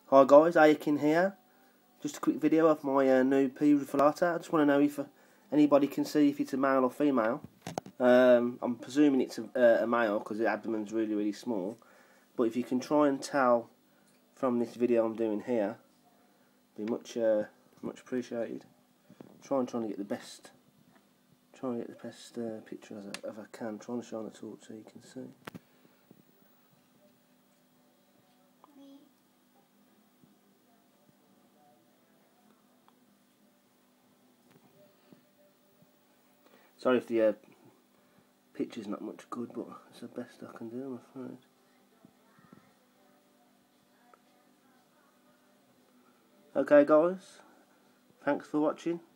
Hi guys, Aiken here. Just a quick video of my new pea rufilata. I just want to know if anybody can see if it's a male or female. I'm presuming it's a male because the abdomen's really small. But if you can try and tell from this video I'm doing here, be much appreciated. Trying to get the best, picture as I can. Trying to shine the torch so you can see. Sorry if the picture's not much good, but it's the best I can do, I'm afraid. Okay guys, thanks for watching.